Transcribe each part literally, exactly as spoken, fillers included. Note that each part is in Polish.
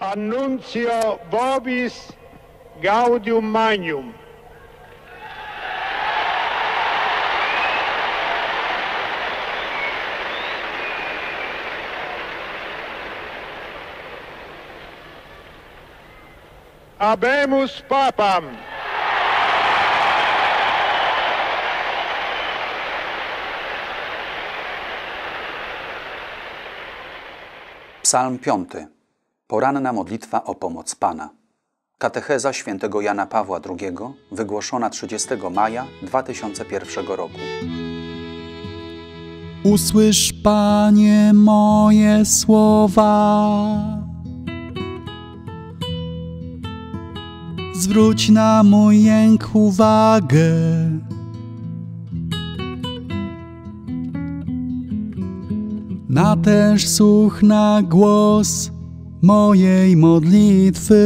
Annuncio vobis gaudium magnum. Habemus Papam. Psalm piąty. Poranna modlitwa o pomoc Pana. Katecheza świętego Jana Pawła drugiego, wygłoszona trzydziestego maja dwa tysiące pierwszego roku. Usłysz, Panie, moje słowa. Zwróć na mój jęk uwagę. Natęż słuch na głos mojej modlitwy.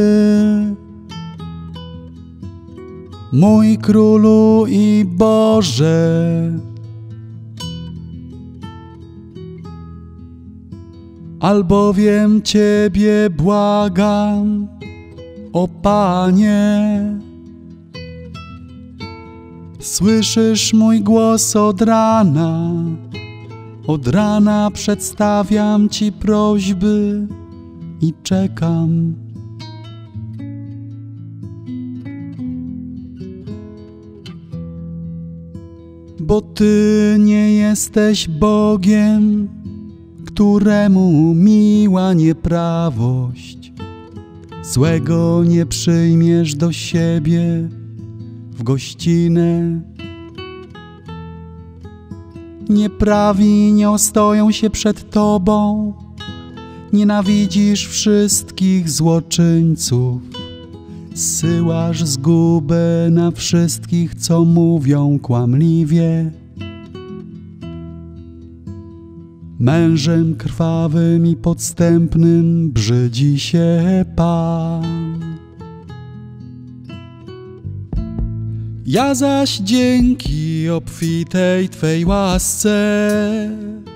Mój Królu i Boże, albowiem Ciebie błagam, o Panie. Słyszysz mój głos od rana, od rana przedstawiam Ci prośby i czekam. Bo Ty nie jesteś Bogiem, któremu miła nieprawość. Złego nie przyjmiesz do siebie w gościnę. Nieprawi nie ostoją się przed Tobą. Nienawidzisz wszystkich złoczyńców. Zsyłasz zgubę na wszystkich, co mówią kłamliwie. Mężem krwawym i podstępnym brzydzi się Pan. Ja zaś dzięki obfitej Twej łasce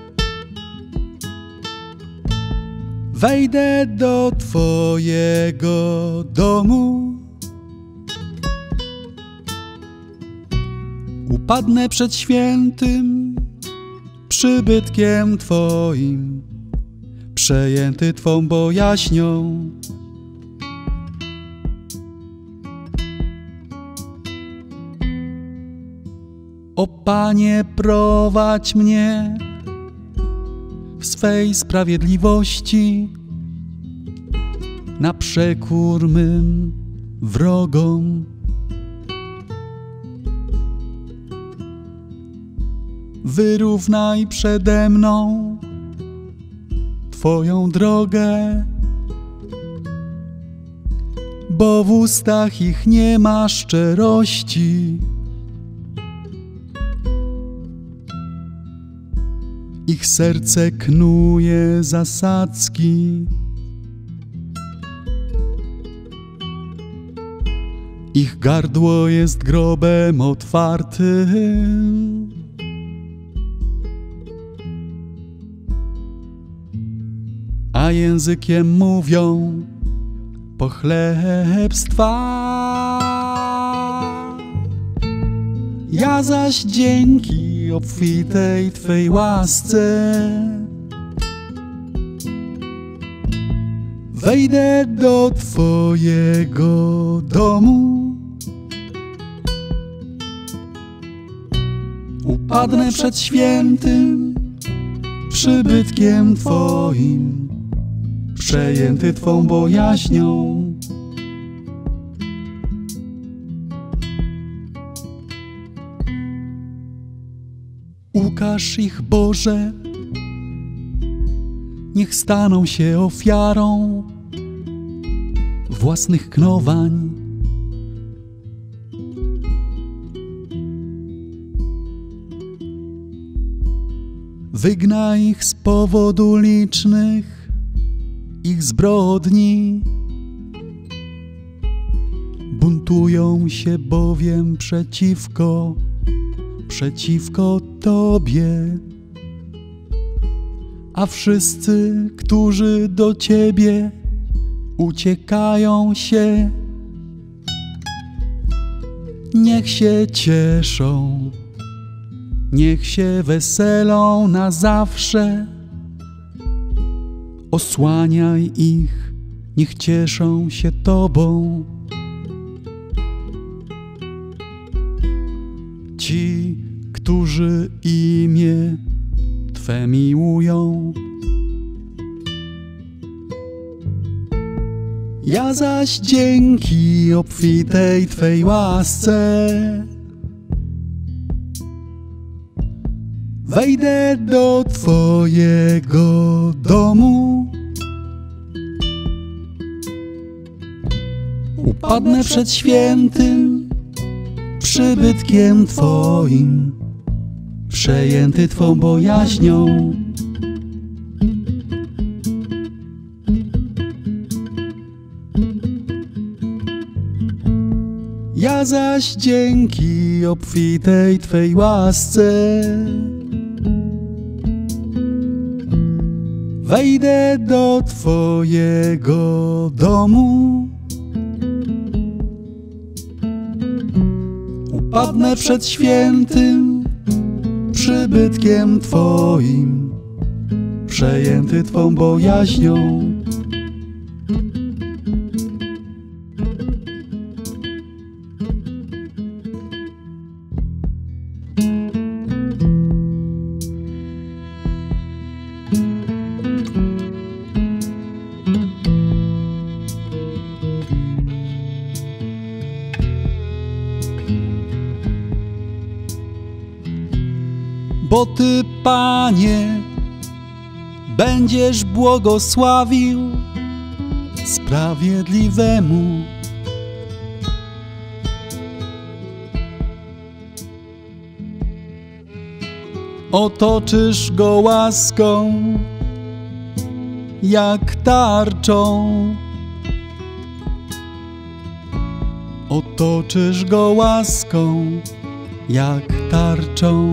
wejdę do Twojego domu. Upadnę przed świętym przybytkiem Twoim, przejęty Twą bojaźnią. O Panie, prowadź mnie w swej sprawiedliwości na przekór mym wrogom. Wyrównaj przede mną Twoją drogę, bo w ustach ich nie ma szczerości. Ich serce knuje zasadzki. Ich gardło jest grobem otwartym. A językiem mówią pochlebstwa. Ja zaś dzięki obfitej Twej łasce wejdę do Twojego domu. Upadnę przed świętym przybytkiem Twoim, przejęty Twą bojaźnią. Ukaż ich, Boże, niech staną się ofiarą własnych knowań. Wygnaj ich z powodu licznych ich zbrodni. Buntują się bowiem przeciwko, przeciwko Tobie. A wszyscy, którzy do Ciebie uciekają się, niech się cieszą, niech się weselą na zawsze. Osłaniaj ich, niech cieszą się Tobą. Ci, którzy imię Twe miłują, ja zaś dzięki obfitej Twej łasce wejdę do Twojego domu. Upadnę przed świętym przybytkiem Twoim, przejęty Twą bojaźnią. Ja zaś dzięki obfitej Twej łasce wejdę do Twojego domu. Upadnę przed świętym przybytkiem Twoim, przejęty Twą bojaźnią. Bo Ty, Panie, będziesz błogosławił sprawiedliwemu. Otoczysz go łaską jak tarczą. Otoczysz go łaską jak tarczą.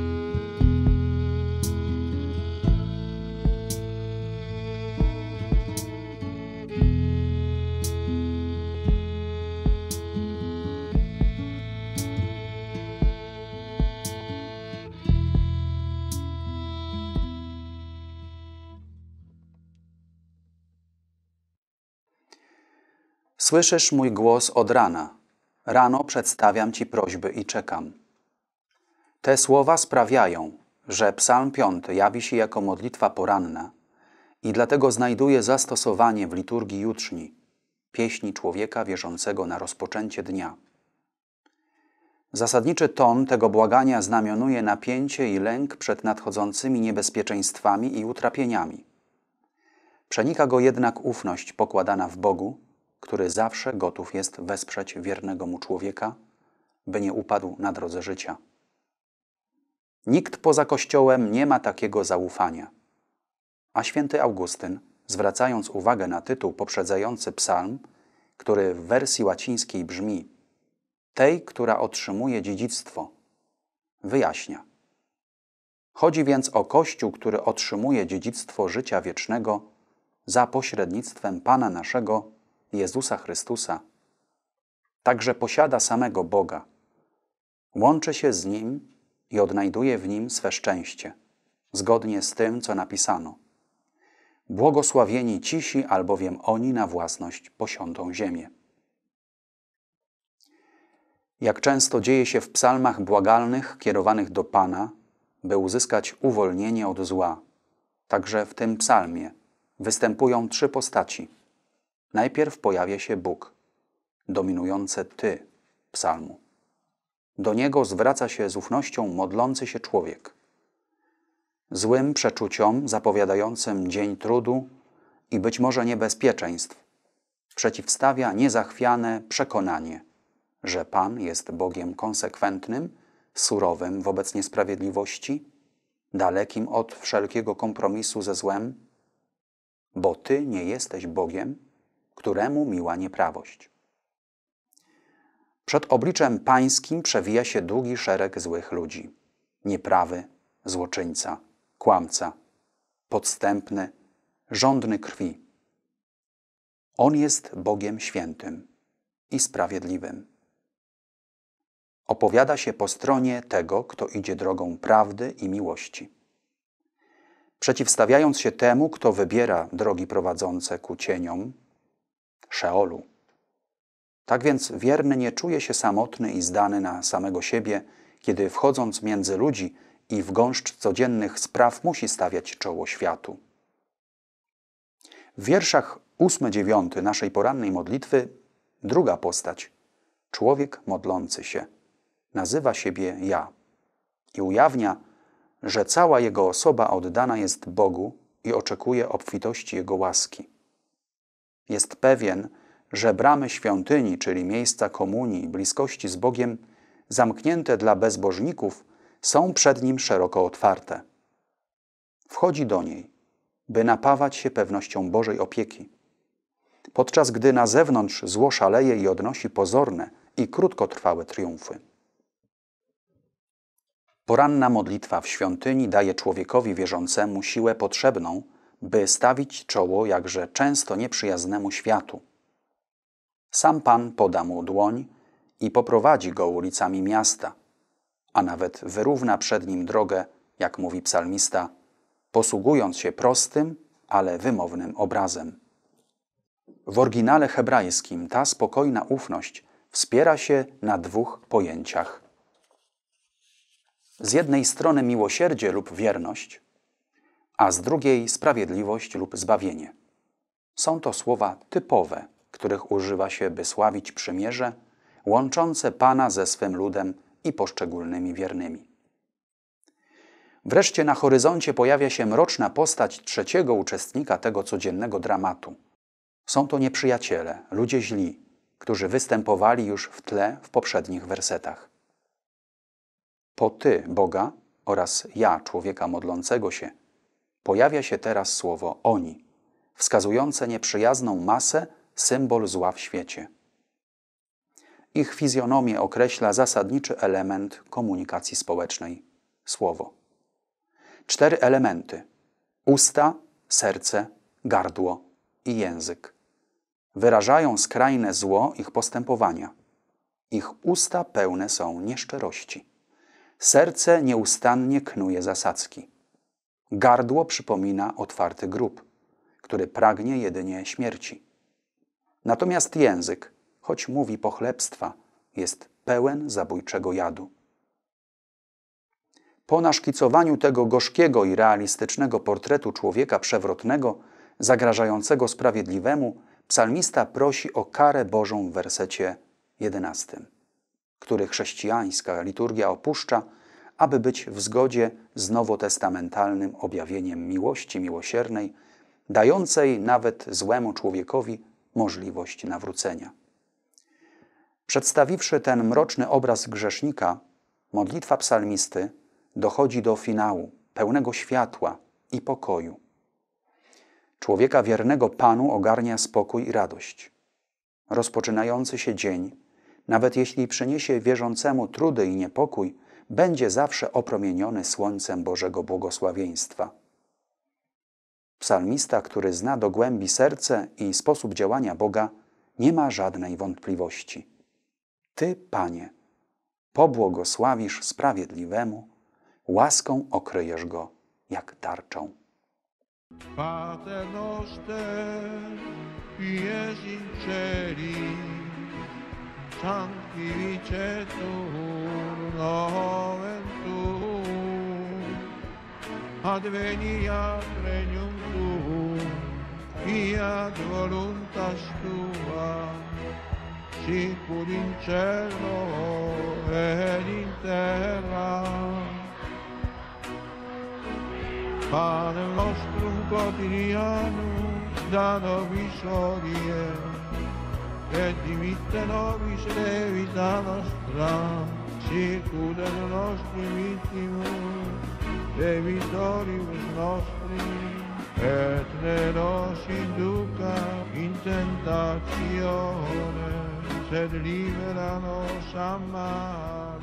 Słyszysz mój głos od rana. Rano przedstawiam Ci prośby i czekam. Te słowa sprawiają, że Psalm piąty jawi się jako modlitwa poranna i dlatego znajduje zastosowanie w liturgii jutrzni, pieśni człowieka wierzącego na rozpoczęcie dnia. Zasadniczy ton tego błagania znamionuje napięcie i lęk przed nadchodzącymi niebezpieczeństwami i utrapieniami. Przenika go jednak ufność pokładana w Bogu, który zawsze gotów jest wesprzeć wiernego Mu człowieka, by nie upadł na drodze życia. Nikt poza Kościołem nie ma takiego zaufania. A święty Augustyn, zwracając uwagę na tytuł poprzedzający psalm, który w wersji łacińskiej brzmi tej, która otrzymuje dziedzictwo, wyjaśnia. Chodzi więc o Kościół, który otrzymuje dziedzictwo życia wiecznego za pośrednictwem Pana naszego Jezusa Chrystusa. Także posiada samego Boga. Łączy się z Nim i odnajduje w Nim swe szczęście, zgodnie z tym, co napisano. Błogosławieni cisi, albowiem oni na własność posiądą ziemię. Jak często dzieje się w psalmach błagalnych kierowanych do Pana, by uzyskać uwolnienie od zła, także w tym psalmie występują trzy postaci. Najpierw pojawia się Bóg, dominujące Ty psalmu. Do Niego zwraca się z ufnością modlący się człowiek. Złym przeczuciom zapowiadającym dzień trudu i być może niebezpieczeństw przeciwstawia niezachwiane przekonanie, że Pan jest Bogiem konsekwentnym, surowym wobec niesprawiedliwości, dalekim od wszelkiego kompromisu ze złem, bo Ty nie jesteś Bogiem, któremu miła nieprawość. Przed obliczem Pańskim przewija się długi szereg złych ludzi. Nieprawy, złoczyńca, kłamca, podstępny, żądny krwi. On jest Bogiem świętym i sprawiedliwym. Opowiada się po stronie tego, kto idzie drogą prawdy i miłości, przeciwstawiając się temu, kto wybiera drogi prowadzące ku cieniom Szeolu. Tak więc wierny nie czuje się samotny i zdany na samego siebie, kiedy wchodząc między ludzi i w gąszcz codziennych spraw musi stawiać czoło światu. W wierszach ósmy dziewiąty naszej porannej modlitwy druga postać, człowiek modlący się, nazywa siebie ja i ujawnia, że cała jego osoba oddana jest Bogu i oczekuje obfitości Jego łaski. Jest pewien, że bramy świątyni, czyli miejsca komunii i bliskości z Bogiem, zamknięte dla bezbożników, są przed nim szeroko otwarte. Wchodzi do niej, by napawać się pewnością Bożej opieki, podczas gdy na zewnątrz zło szaleje i odnosi pozorne i krótkotrwałe triumfy. Poranna modlitwa w świątyni daje człowiekowi wierzącemu siłę potrzebną, by stawić czoło jakże często nieprzyjaznemu światu. Sam Pan poda mu dłoń i poprowadzi go ulicami miasta, a nawet wyrówna przed nim drogę, jak mówi psalmista, posługując się prostym, ale wymownym obrazem. W oryginale hebrajskim ta spokojna ufność wspiera się na dwóch pojęciach. Z jednej strony miłosierdzie lub wierność, a z drugiej sprawiedliwość lub zbawienie. Są to słowa typowe, których używa się, by sławić przymierze, łączące Pana ze swym ludem i poszczególnymi wiernymi. Wreszcie na horyzoncie pojawia się mroczna postać trzeciego uczestnika tego codziennego dramatu. Są to nieprzyjaciele, ludzie źli, którzy występowali już w tle w poprzednich wersetach. Po Ty, Boga, oraz ja, człowieka modlącego się, pojawia się teraz słowo oni, wskazujące nieprzyjazną masę, symbol zła w świecie. Ich fizjonomię określa zasadniczy element komunikacji społecznej – słowo. Cztery elementy – usta, serce, gardło i język – wyrażają skrajne zło ich postępowania. Ich usta pełne są nieszczerości. Serce nieustannie knuje zasadzki. Gardło przypomina otwarty grób, który pragnie jedynie śmierci. Natomiast język, choć mówi pochlebstwa, jest pełen zabójczego jadu. Po naszkicowaniu tego gorzkiego i realistycznego portretu człowieka przewrotnego, zagrażającego sprawiedliwemu, psalmista prosi o karę Bożą w wersecie jedenastym, który chrześcijańska liturgia opuszcza, aby być w zgodzie z nowotestamentalnym objawieniem miłości miłosiernej, dającej nawet złemu człowiekowi możliwość nawrócenia. Przedstawiwszy ten mroczny obraz grzesznika, modlitwa psalmisty dochodzi do finału, pełnego światła i pokoju. Człowieka wiernego Panu ogarnia spokój i radość. Rozpoczynający się dzień, nawet jeśli przyniesie wierzącemu trudy i niepokój, będzie zawsze opromieniony słońcem Bożego błogosławieństwa. Psalmista, który zna do głębi serce i sposób działania Boga, nie ma żadnej wątpliwości. Ty, Panie, pobłogosławisz sprawiedliwemu, łaską okryjesz go jak tarczą. Pater noster, pies in celi, sanctificetur nomen tuum, adveniat regnum tuum, fiat voluntas tua, sicur in cielo et in terra. Panem nostrum quotidianum da nobis hodie, et dimitte nobis levita nostra, sicut et nostrum vittimus debitoribus nostri, et ne nos induca in tentatione, sed libera nos a male.